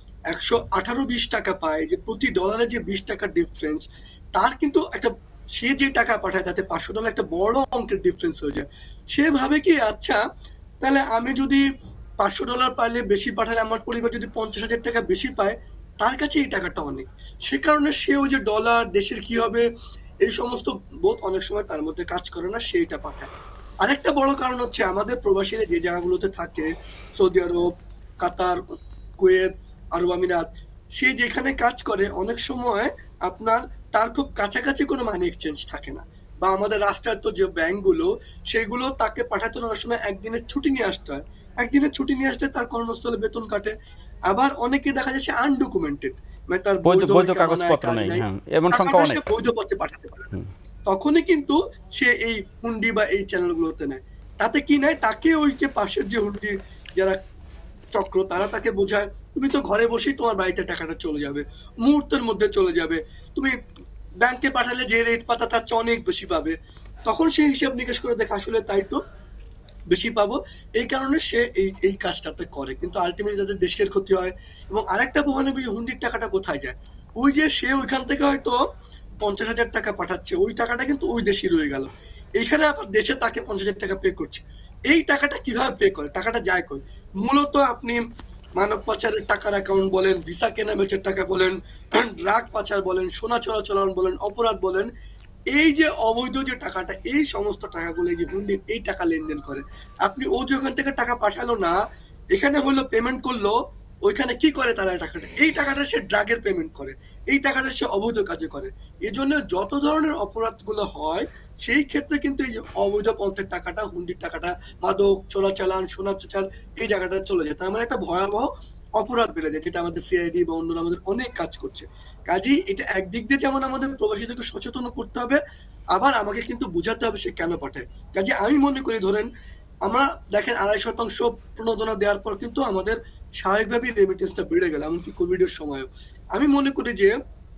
118-20 টাকা পায়, যে প্রতি ডলারে যে 20 টাকার ডিফারেন্স, তার কিন্তু একটা, সে যে টাকা পাঠায় তাতে $500 একটা বড় অঙ্কের ডিফারেন্স হয়ে যায়। সে ভাবে কি, আচ্ছা তাহলে আমি যদি $500 পাইলে বেশি পাঠালে আমার পরিবার যদি 50,000 টাকা বেশি পায়, তার কাছে এই টাকাটা অনেক। সে কারণে সে ওই যে ডলার, দেশের কি হবে, এই সমস্ত বোধ অনেক সময় তার মধ্যে কাজ করে না, সেইটা পাঠায়। আরেকটা বড় কারণ হচ্ছে আমাদের প্রবাসীরা যে জায়গাগুলোতে থাকে, সৌদি আরব, কাতার, কুয়েত, আরব আমিরাত, সে যেখানে কাজ করে অনেক সময় আপনার তার খুব কাছাকাছি কোনো মানি এক্সচেঞ্জ থাকে না, বা আমাদের রাষ্ট্রায়ত্ত যে ব্যাংকগুলো, সেগুলো তাকে পাঠাতে অনেক সময় একদিনের ছুটি নিয়ে আসতে হয়। একদিনের ছুটি নিয়ে আসলে তার কর্মস্থলে বেতন কাটে। আবার অনেকে দেখা যাচ্ছে আনডকুমেন্টেড, মানে তার বৈধ কাগজপত্র নেই, এমন সংখ্যা অনেক, বৈধ পথে পাঠাতে পারে। তখনই কিন্তু সে এই হুন্ডি বা এই চ্যানেলগুলোতে নেয়। তাতে কি নেয়, তাকে ওইকে পাশের যে হুন্ডি যারা চক্র, তারা তাকে বোঝায় তুমি তো ঘরে বসেই তোমার বাড়িতে টাকাটা চলে যাবে, মুহূর্তের মধ্যে চলে যাবে, তুমি ব্যাংকে পাঠালে যে রেট পাতা তার চেয়ে অনেক বেশি পাবে। তখন সে হিসাব নিকেশ করে দেখে আসলে তাই তো বেশি পাবো, এই কারণে সে এই কাজটাতে করে। কিন্তু আলটিমেটলি তাদের দেশের ক্ষতি হয়। এবং আরেকটা ভয়ানক, হুন্ডির টাকাটা কোথায় যায়, ওই যে সে ওইখান থেকে হয়তো 50,000 টাকা পাঠাচ্ছে, ওই টাকাটা কিন্তু ওই দেশই রয়ে গেল, এইখানে আবার দেশে তাকে 50,000 টাকা পে করছে। এই টাকাটা কিভাবে পে করে, টাকাটা যায় কই? মূলত আপনি মানব পাচারের টাকার অ্যাকাউন্ট বলেন, ভিসা কেনা বেচার টাকা বলেন, ড্রাগ পাচার বলেন, সোনা চোরাচালান বলেন, অপরাধ বলেন, এই যে অবৈধ যে টাকাটা, এই সমস্ত টাকাগুলো এই যে হুন্ডির এই টাকা লেনদেন করে। আপনি ও যখন থেকে টাকা পাঠালো না, এখানে হলো পেমেন্ট করলো, ওইখানে কি করে তারা টাকাটা, এই টাকাটা সে ড্রাগের পেমেন্ট করে, এই টাকাটা সে অবৈধ কাজে করে। এই জন্য যত ধরনের অপরাধগুলো হয় সেই ক্ষেত্রে কিন্তু এই যে অবৈধ পন্থের টাকাটা, হুন্ডির টাকাটা, মাদক চোরাচালান, সোনা পাচার, এই জায়গাটা চলে যায়। তার মানে একটা ভয়াবহ অপরাধ বেড়ে যায়, যেটা আমাদের সিআইডি বা অন্যরা আমাদের অনেক কাজ করছে। কাজেই এটা একদিক দিয়ে যেমন আমাদের প্রবাসীদেরকে সচেতন করতে হবে, আবার আমাকে কিন্তু বুঝাতে হবে সে কেন পাঠায়। কাজে আমি মনে করি, ধরেন আমরা দেখেন 2.5% প্রণোদনা দেওয়ার পর কিন্তু আমাদের স্বাভাবিকভাবেই রেমিটেন্সটা বেড়ে গেল, এমনকি কোভিডের সময়ও। আমি মনে করি যে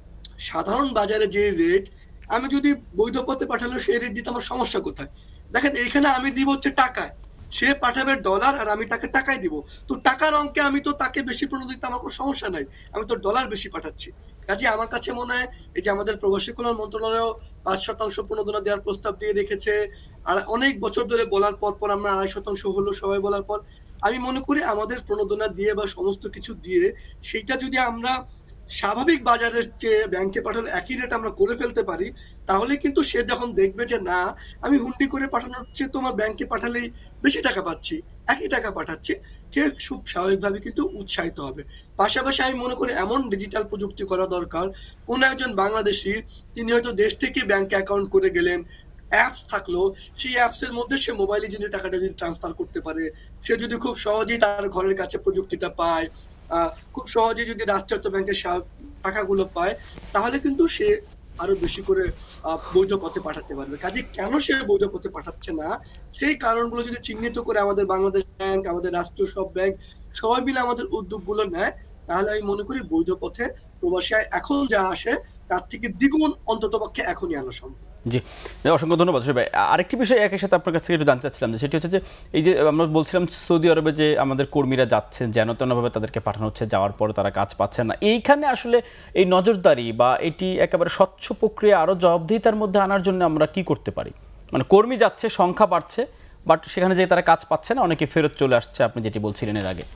সাধারণ বাজারে যে রেট, আমি যদি বৈধ পথে পাঠালে সেই রেট দিতে আমার সমস্যা কোথায়? দেখেন এইখানে আমি দিব হচ্ছে টাকায়, সে পাঠাবে ডলার আর আমি তাকে টাকায় দিব। তো টাকার অঙ্কে আমি তো তাকে বেশি প্রণোদনা দিতে আমার কোনো সমস্যা নাই, আমি তো ডলার বেশি পাঠাচ্ছি। কাজে আমার কাছে মনে হয় এই যে আমাদের প্রবাসী কল্যাণ মন্ত্রণালয় 5% প্রণোদনা দেওয়ার প্রস্তাব দিয়ে রেখেছে, আর অনেক বছর ধরে বলার পর আমরা 2.5% হলো সবাই বলার পর, আমি মনে করি আমাদের প্রণোদনা দিয়ে বা সমস্ত কিছু দিয়ে সেইটা যদি আমরা স্বাভাবিক বাজারের যে ব্যাংকে পাঠালে একই রেট আমরা করে ফেলতে পারি, তাহলে কিন্তু সে যখন দেখবে যে না আমি হুন্ডি করে পাঠানোর চেয়ে তোমার ব্যাংকে পাঠালেই বেশি টাকা পাচ্ছি, একই টাকা পাঠাচ্ছি, সে খুব স্বাভাবিকভাবে কিন্তু উৎসাহিত হবে। পাশাপাশি আমি মনে করি এমন ডিজিটাল প্রযুক্তি করা দরকার, কোন একজন বাংলাদেশি তিনি হয়তো দেশ থেকে ব্যাংকে অ্যাকাউন্ট করে গেলেন, অ্যাপস থাকলো, সেই অ্যাপস এর মধ্যে সে মোবাইলে যদি টাকাটা যদি ট্রান্সফার করতে পারে, সে যদি খুব সহজেই তার ঘরের কাছে প্রযুক্তিটা পায়, খুব সহজে যদি রাষ্ট্রায়ত্ত ব্যাংকের টাকাগুলো পায়, তাহলে কিন্তু সে আরো বেশি করে বৈধ পথে পাঠাতে পারবে। কাজে কেন সে বৈধ পথে পাঠাচ্ছে না, সেই কারণগুলো যদি চিহ্নিত করে আমাদের বাংলাদেশ ব্যাংক, আমাদের রাষ্ট্রীয় সব ব্যাংক সবাই মিলে আমাদের উদ্যোগগুলো নেয়, তাহলে আমি মনে করি বৈধ পথে প্রবাসী এখন যা আসে তার থেকে দ্বিগুণ অন্ততপক্ষে এখনই আনা সম্ভব। জি, অসংখ্য ধন্যবাদ ভাই। আরেকটি বিষয় একই সাথে আপনার কাছ থেকে একটু জানতে চাচ্ছিলাম, যে সেটি হচ্ছে যে এই যে আমরা বলছিলাম সৌদি আরবে যে আমাদের কর্মীরা যাচ্ছেন, যেন তেনভাবে তাদেরকে পাঠানো হচ্ছে, যাওয়ার পরে তারা কাজ পাচ্ছেন না, এইখানে আসলে এই নজরদারি বা এটি একেবারে স্বচ্ছ প্রক্রিয়া আরও জবাবদিহিতার মধ্যে আনার জন্য আমরা কি করতে পারি? মানে কর্মী যাচ্ছে, সংখ্যা বাড়ছে, বাট সেখানে যে তারা কাজ পাচ্ছে না, অনেকে ফেরত চলে আসছে, আপনি যেটি বলছিলেন এর আগে।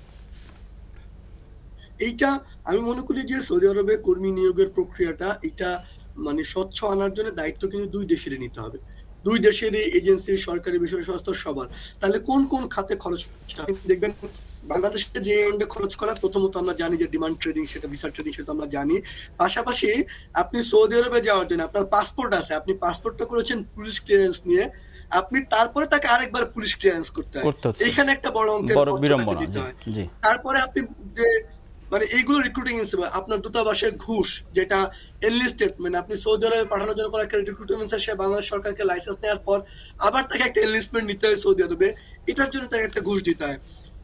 এইটা আমি মনে করি যে সৌদি আরবে কর্মী নিয়োগের প্রক্রিয়াটা এটা মানে স্বচ্ছ আনার জন্য দায়িত্ব কিন্তু দুই দেশেরই নিতে হবে, দুই দেশেরই এজেন্সি, সরকারি বেসরকারি সংস্থা সবার। তাহলে কোন কোন খাতে খরচ দেখবেন, বাংলাদেশে যে এন্ডে খরচ করা, প্রথমত আমরা জানি যে ডিমান্ড ট্রেডিং, সেটা ভিসা ট্রেডিং, সেটা আমরা জানি। পাশাপাশি আপনি সৌদি আরবে যাওয়ার জন্য আপনার পাসপোর্ট আছে, আপনি পাসপোর্টটা করেছেন পুলিশ ক্লিয়ারেন্স নিয়ে, আপনি তারপরে তাকে আরেকবার পুলিশ ক্লিয়ারেন্স করতে হয়, এখানে একটা বড় অঙ্কের দিতে হয়। তারপরে আপনি যে মানে এইগুলো রিক্রুটিং হিসেবে আপনার দূতাবাসের ঘুষ, যেটা এনলিস্টেড, মানে আপনি সৌদি আরবে পাঠানোর জন্য একটা রিক্রুটমেন্ট, সে বাংলাদেশ সরকারকে লাইসেন্স নেওয়ার পর আবার তাকে একটা এনলিস্টমেন্ট নিতে হয় সৌদি আরবে, এটার জন্য তাকে একটা ঘুষ দিতে হয়।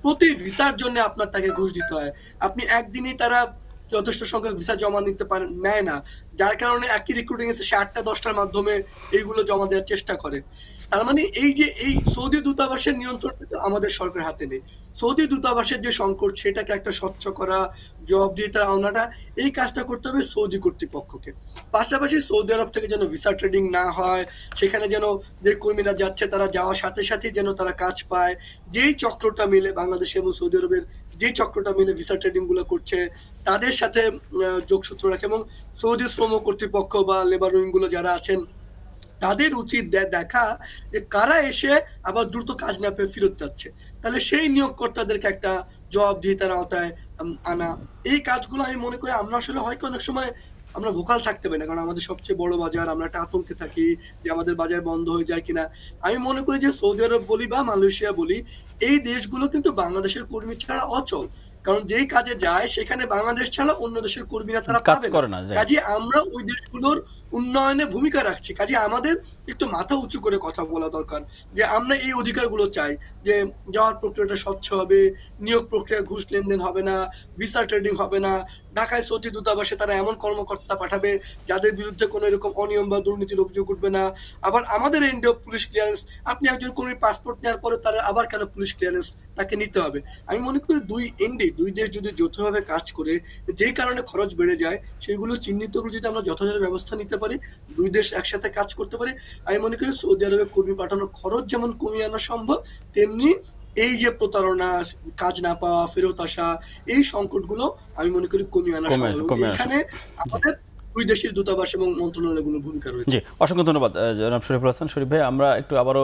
প্রতি ভিসার জন্য আপনার তাকে ঘুষ দিতে হয়। আপনি একদিনেই তারা যথেষ্ট সংখ্যক ভিসা জমা নিতে পারেন নেয় না, যার কারণে একই রিক্রুটিং এসে সে 8টা 10টার মাধ্যমে এইগুলো জমা দেওয়ার চেষ্টা করে। তার মানে এই যে এই সৌদি দূতাবাসের নিয়ন্ত্রণ কিন্তু আমাদের সরকারের হাতে নেই। সৌদি দূতাবাসের যে সংকট সেটাকে একটা স্বচ্ছ করা, জবাবদিহিতার আওনাটা, এই কাজটা করতে হবে সৌদি কর্তৃপক্ষকে। পাশাপাশি সৌদি আরব থেকে যেন ভিসা ট্রেডিং না হয়, সেখানে যেন যে কর্মীরা যাচ্ছে তারা যাওয়ার সাথে সাথে যেন তারা কাজ পায়। যেই চক্রটা মিলে বাংলাদেশ এবং সৌদি আরবের যে চক্রটা মিলে ভিসা ট্রেডিং গুলো করছে তাদের সাথে যোগসূত্র রাখে, এবং সৌদি শ্রম কর্তৃপক্ষ বা লেবার উইং গুলো যারা আছেন তাদের উচিত দেখা যে কারা এসে আবার দ্রুত কাজ না পেয়ে ফেরত যাচ্ছে, তাহলে সেই নিয়োগকর্তাদেরকে একটা জবাবদিহিতার আওতায় আনা। এই কাজগুলো আমি মনে করি আমরা আসলে হয়তো অনেক সময় আমরা ভোকাল থাকতে পারি না, কারণ আমাদের সবচেয়ে বড় বাজার, আমরা একটা আতঙ্কে থাকি যে আমাদের বাজার বন্ধ হয়ে যায় কিনা। আমি মনে করি যে সৌদি আরব বলি বা মালয়েশিয়া বলি, এই দেশগুলো কিন্তু বাংলাদেশের কর্মী ছাড়া অচল, কারণ যেই কাজে যায় সেখানে বাংলাদেশ ছাড়া অন্য দেশের কর্মীরা তারা পাবে না। কাজে আমরা ওই দেশগুলোর উন্নয়নে ভূমিকা রাখছি, কাজে আমাদের একটু মাথা উঁচু করে কথা বলা দরকার যে আমরা এই অধিকারগুলো চাই, যে যাওয়ার প্রক্রিয়াটা স্বচ্ছ হবে, নিয়োগ প্রক্রিয়া ঘুষ লেনদেন হবে না, ভিসা ট্রেডিং হবে না, ঢাকায় সৌদি দূতাবাসে তারা এমন কর্মকর্তা পাঠাবে যাদের বিরুদ্ধে কোনো এরকম অনিয়ম বা দুর্নীতির অভিযোগ উঠবে না। আবার আমাদের এন্ডে পুলিশ ক্লিয়ারেন্স, আপনি একজন কর্মীর পাসপোর্ট নেওয়ার পরে তারা আবার কেন পুলিশ ক্লিয়ারেন্স তাকে নিতে হবে? আমি মনে করি দুই দেশ যদি যৌথভাবে কাজ করে, যে কারণে খরচ বেড়ে যায় সেগুলো চিহ্নিত করে যদি আমরা যথাযথ ব্যবস্থা নিতে পারি, দুই দেশ একসাথে কাজ করতে পারি, আমি মনে করি সৌদি আরবে কর্মী পাঠানোর খরচ যেমন কমিয়ে আনা সম্ভব, তেমনি এই যে প্রতারণা, কাজ না পাওয়া, ফেরত আসা, এই সংকটগুলো আমি মনে করি কমিয়ে আনা সম্ভব। এখানে আমাদের দুই দেশের দূতাবাস এবং মন্ত্রণালয়গুলোর ভূমিকা রয়েছে। জি, অসংখ্য ধন্যবাদ জনাব শরীফুল হাসান শরীফ ভাই। আমরা একটু আবারও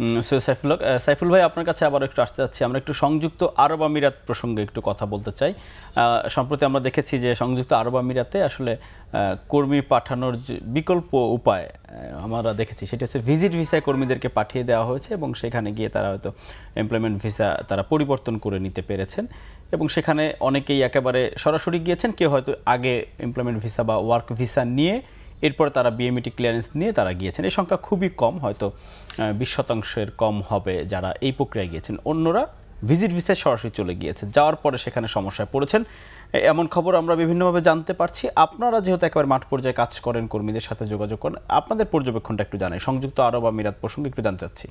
সাইফুল ভাই আপনার কাছে আবারও একটু আসতে যাচ্ছি। আমরা একটু সংযুক্ত আরব আমিরাত প্রসঙ্গে একটু কথা বলতে চাই। সম্প্রতি আমরা দেখেছি যে সংযুক্ত আরব আমিরাতে আসলে কর্মী পাঠানোর যে বিকল্প উপায় আমরা দেখেছি সেটা হচ্ছে ভিজিট ভিসায় কর্মীদেরকে পাঠিয়ে দেওয়া হয়েছে, এবং সেখানে গিয়ে তারা হয়তো এমপ্লয়মেন্ট ভিসা তারা পরিবর্তন করে নিতে পেরেছেন, এবং সেখানে অনেকেই একেবারে সরাসরি গিয়েছেন, কেউ হয়তো আগে এমপ্লয়মেন্ট ভিসা বা ওয়ার্ক ভিসা নিয়ে এরপর তারা বিএমইটি ক্লিয়ারেন্স নিয়ে তারা গিয়েছেন। এই সংখ্যা খুবই কম, হয়তো 20% কম হবে যারা এই প্রক্রিয়ায় গিয়েছেন। অন্যরা ভিজিট ভিসায় সরাসরি চলে গিয়েছেন, যাওয়ার পরে সেখানে সমস্যায় পড়েছেন, এমন খবর আমরা বিভিন্নভাবে জানতে পারছি। আপনারা যেহেতু একেবারে মাঠ পর্যায়ে কাজ করেন, কর্মীদের সাথে যোগাযোগ করেন, আপনাদের পর্যবেক্ষণটা একটু জানাই। সংযুক্ত আরব আমিরাত প্রসঙ্গে একটু জানতে চাচ্ছি।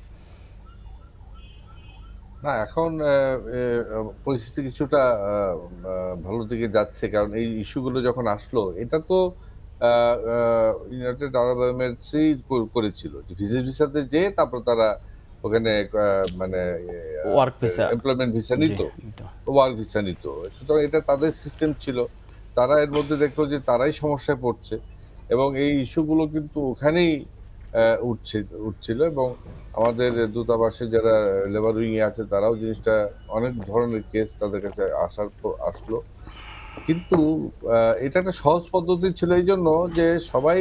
না, এখন পরিস্থিতি কিছুটা ভালো দিকে যাচ্ছে, কারণ এই ইস্যুগুলো যখন আসলো, এটা তো ইউনাইটেড আরব এমিরেটসই করেছিল ভিজিট ভিসাতে, যে তারপর তারা ওখানে মানে ওয়ার্ক ভিসা, এমপ্লয়মেন্ট ভিসা নিত, ওয়ার্ক ভিসা নিত। সুতরাং এটা তাদের সিস্টেম ছিল। তারা এর মধ্যে দেখলো যে তারাই সমস্যায় পড়ছে, এবং এই ইস্যুগুলো কিন্তু ওখানেই উঠছিল, এবং আমাদের দূতাবাসে যারা লেবার উইং আছে তারাও জিনিসটা, অনেক ধরনের কেস তাদের কাছে আসলো। কিন্তু এটা একটা সহজ পদ্ধতি ছিল এই জন্য যে সবাই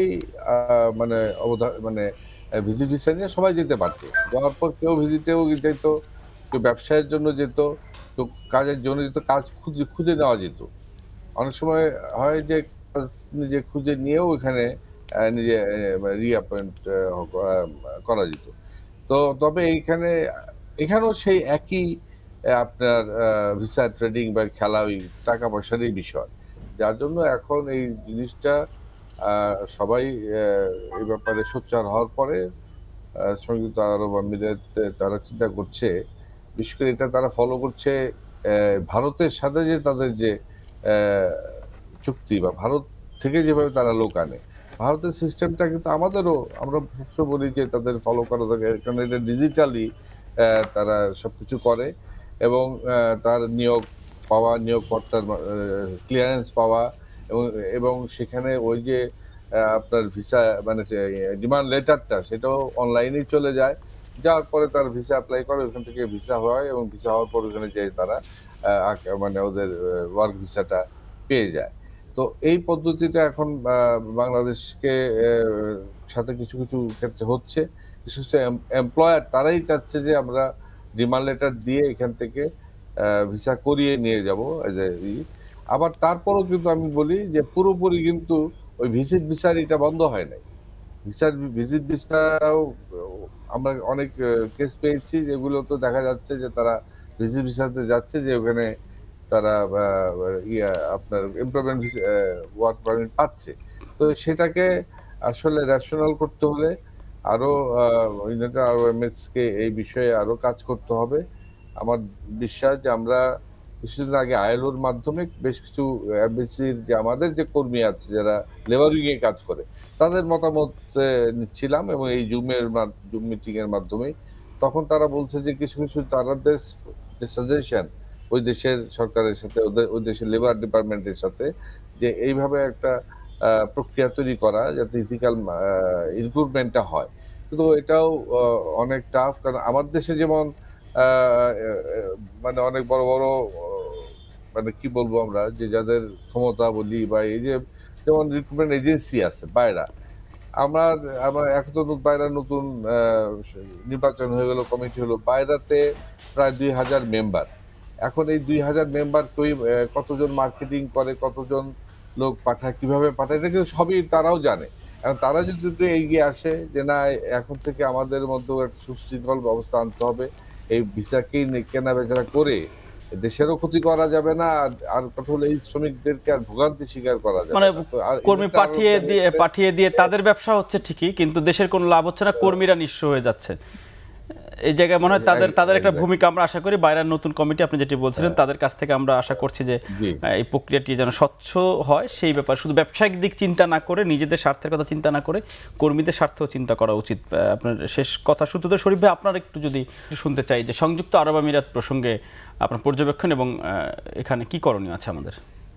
মানে ভিজিট ভিসা নিয়ে সবাই যেতে পারতো। যাওয়ার পর কেউ ভিজিটেও যেত, কেউ ব্যবসায়ের জন্য যেত, কেউ কাজের জন্য যেত, কাজ খুঁজে নেওয়া যেত। অনেক সময় হয় যে নিজে খুঁজে নিয়েও এখানে নিজে রিঅ্যাপয়েন্ট করা যেত। তো তবে এখানেও সেই একই আপনার ভিসা ট্রেডিং বা খেলা, ওই টাকা পয়সারই বিষয়, যার জন্য এখন এই জিনিসটা সবাই এই ব্যাপারে সোচ্চার হওয়ার পরে সংযুক্ত আরব আমিরাত তারা চিন্তা করছে, বিশেষ করে এটা তারা ফলো করছে ভারতের সাথে যে তাদের যে চুক্তি, বা ভারত থেকে যেভাবে তারা লোক আনে, ভারতের সিস্টেমটা কিন্তু আমাদেরও, আমরা বলি যে তাদের ফলো করা দরকার, কারণ এটা ডিজিটালি তারা সবকিছু করে, এবং তার নিয়োগ পাওয়া, নিয়োগকর্তার ক্লিয়ারেন্স পাওয়া, এবং সেখানে ওই যে আপনার ভিসা মানে ডিমান্ড লেটারটা, সেটাও অনলাইনেই চলে যায়। যাওয়ার পরে তার ভিসা অ্যাপ্লাই করে, ওখান থেকে ভিসা হয়, এবং ভিসা হওয়ার পর ওখানে যেয়ে তারা মানে ওদের ওয়ার্ক ভিসাটা পেয়ে যায়। তো এই পদ্ধতিটা এখন বাংলাদেশকে সাথে কিছু কিছু ক্ষেত্রে হচ্ছে। বিশেষ করে এমপ্লয়ার তারাই চাচ্ছে যে আমরা ডিমান্ড লেটার দিয়ে এখান থেকে ভিসা করিয়ে নিয়ে যাব। আবার তারপরও কিন্তু আমি বলি যে পুরোপুরি কিন্তু ওই ভিজিট ভিসার এটা বন্ধ হয় নাই। ভিজিট ভিসাও আমরা অনেক কেস পেয়েছি, যেগুলো তো দেখা যাচ্ছে যে তারা ভিজিট ভিসাতে যাচ্ছে যে ওখানে তারা আপনার এমপ্লয়মেন্ট ওয়ার্ক পারমিট পাচ্ছে। তো সেটাকে আসলে রেশনাল করতে হলে আরো ইউনাইটেড আরব এমিরেটসকে এই বিষয়ে আরো কাজ করতে হবে। আমার বিশ্বাস যে আমরা কিছুদিন আগে আইএলওর মাধ্যমে বেশ কিছু এমবেসির যে আমাদের যে কর্মী আছে যারা লেবার উইংয়ে কাজ করে তাদের মতামত নিচ্ছিলাম, এবং এই জুম মিটিং এর মাধ্যমে তখন তারা বলছে যে কিছু কিছু তাদের যে সাজেশন ওই দেশের সরকারের সাথে ওই দেশের লেবার ডিপার্টমেন্টের সাথে যে এইভাবে একটা প্রক্রিয়া তৈরি করা যাতে ইথিক্যাল রিক্রুটমেন্টটা হয়। কিন্তু এটাও অনেক টাফ, কারণ আমার দেশে যেমন মানে অনেক বড় বড় মানে কি বলবো আমরা যে যাদের ক্ষমতা বলি বা এই যে যেমন রিক্রুটমেন্ট এজেন্সি আছে বাইরা, আমার এখন তো বাইরা নতুন নির্বাচন হয়ে গেল, কমিটি হলো, বাইরাতে প্রায় 2000 মেম্বার। এখন এই 2000 মেম্বার কতজন মার্কেটিং করে, কতজন লোক পাঠায়, কিভাবে পাঠায়, এটা কিন্তু সবই তারাও জানে। এখন তারা যদি একটু এগিয়ে আসে যে না এখন থেকে আমাদের মধ্যেও একটা সুশৃঙ্খল ব্যবস্থা আনতে হবে, এই ভিসাকেই কেনা বেচা করে দেশেরও ক্ষতি করা যাবে না, আর কথা হলো এই শ্রমিকদেরকে আর ভোগান্তি স্বীকার করা যাবে মানে কর্মী পাঠিয়ে দিয়ে তাদের ব্যবসা হচ্ছে ঠিকই, কিন্তু দেশের কোনো লাভ হচ্ছে না, কর্মীরা নিঃস্ব হয়ে যাচ্ছে। এই জায়গায় মনে হয় তাদের একটা ভূমিকা আমরা আশা করি। বাইরের নতুন কমিটি আপনি যেটি বলছিলেন তাদের কাছ থেকে আমরা আশা করছি যে এই প্রক্রিয়াটি যেন স্বচ্ছ হয়, সেই ব্যাপার শুধু ব্যবসায়িক দিক চিন্তা না করে, নিজেদের স্বার্থের কথা চিন্তা না করে কর্মীদের স্বার্থেও চিন্তা করা উচিত। আপনার শেষ কথা সূত্রধর শরীফ ভাই, আপনার একটু যদি শুনতে চাই যে সংযুক্ত আরব আমিরাত প্রসঙ্গে আপনার পর্যবেক্ষণ এবং এখানে কি করণীয় আছে আমাদের।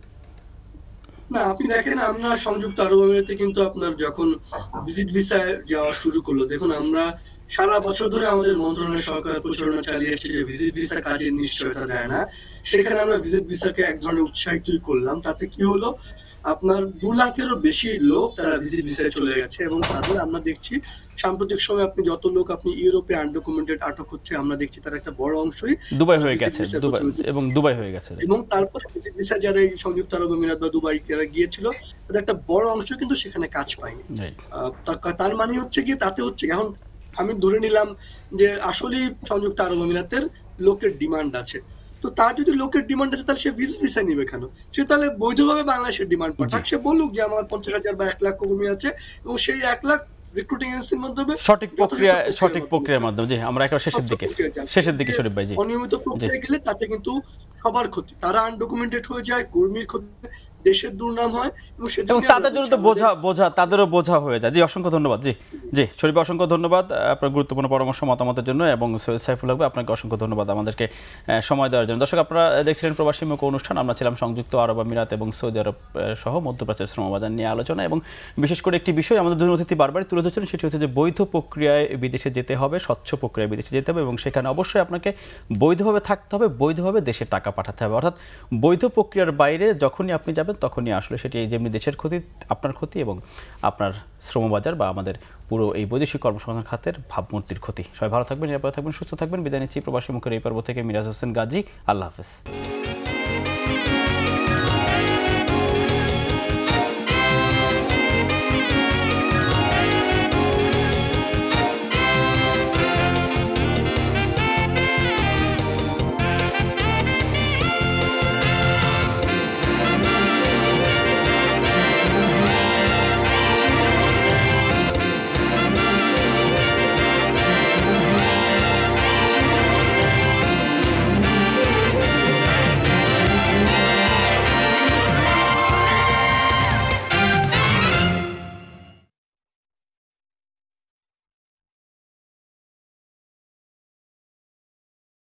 না, আপনি দেখেন আমরা সংযুক্ত আরব আমিরাতে কিন্তু আপনার যখন ভিজিট ভিসায় যাওয়া শুরু করলো, দেখুন আমরা সারা বছর ধরে আমাদের মন্ত্রণালয় সরকার প্রচারণা চালিয়ে আসছে যে ভিজিট ভিসা কাজের নিশ্চয়তা দেয় না। সেখানে আমরা ভিজিট ভিসাকে এক ধরনের উৎসাহিতই করলাম। তাতে কি হলো, আপনার 2 লাখেরও বেশি লোক তারা ভিজিট ভিসায় চলে গেছে, এবং তাদের আমরা দেখছি সাম্প্রতিক সময় আপনি যত লোক আপনি ইউরোপে আনডকুমেন্টেড আটক হচ্ছে, আমরা দেখছি তার একটা বড় অংশই দুবাই হয়ে গেছে, দুবাই হয়ে গেছে। এবং তারপরে ভিজিট ভিসা যারা এই সংযুক্ত আরব আমিরাত বা দুবাই যারা গিয়েছিল তাদের একটা বড় অংশ কিন্তু সেখানে কাজ পায়নি। তার মানে হচ্ছে কি, তাতে হচ্ছে এখন আমি ধরে নিলাম যে আসলে সংযুক্ত আরব আমিরাতের লোকের ডিমান্ড আছে, তো তার যদি লোকের ডিমান্ড আছে তাহলে সে ভিজিট ভিসা নিবে কেন? সে তাহলে বৈধভাবে বাংলাদেশের ডিমান্ড পাঠাক, সে বলুক যে আমার 50,000 বা 1 লাখ কর্মী আছে এবং সেই 1 লাখ রিক্রুটিং এজেন্সির মাধ্যমে সঠিক প্রক্রিয়ার মাধ্যমে। জি, আমরা একটা শেষের দিকে শরীফ ভাই। জি, অনিয়মিত প্রক্রিয়া গেলে তাতে কিন্তু সবার ক্ষতি, তারা আনডকুমেন্টেড হয়ে যায়, কর্মীর ক্ষতি, দেশের দুর্নাম হয়, এবং তাদের জন্য তো তাদেরও বোঝা হয়ে যায়। জি, অসংখ্য ধন্যবাদ। জি শরীফ, অসংখ্য ধন্যবাদ আপনার গুরুত্বপূর্ণ পরামর্শ মতামতের জন্য, এবং সৈয়দ সাইফুল হক আপনাকে অসংখ্য ধন্যবাদ আমাদেরকে সময় দেওয়ার জন্য। দর্শক, আপনারা দেখছিলেন প্রবাসী মুখ অনুষ্ঠান। আমরা ছিলাম সংযুক্ত আরব আমিরাত এবং সৌদি আরব সহ মধ্যপ্রাচ্যের শ্রমবাজার নিয়ে আলোচনা, এবং বিশেষ করে একটি বিষয় আমাদের দুজন অতিথি বারবারই তুলে ধরছিলেন, সেটি হচ্ছে যে বৈধ প্রক্রিয়ায় বিদেশে যেতে হবে, স্বচ্ছ প্রক্রিয়ায় বিদেশে যেতে হবে, এবং সেখানে অবশ্যই আপনাকে বৈধভাবে থাকতে হবে, বৈধভাবে দেশে টাকা পাঠাতে হবে। অর্থাৎ বৈধ প্রক্রিয়ার বাইরে যখনই আপনি যাবেন তখনই আসলে সেটি যেমনি দেশের ক্ষতি, আপনার ক্ষতি, এবং আপনার শ্রমবাজার বা আমাদের পুরো এই বৈদেশিক কর্মসংস্থান খাতের ভাবমূর্তির ক্ষতি। সবাই ভালো থাকবেন, নিরাপদে থাকবেন, সুস্থ থাকবেন। বিদায় নিচ্ছি প্রবাসী মুখের এই পর্ব থেকে মিরাজ হোসেন গাজী। আল্লাহ হাফেজ।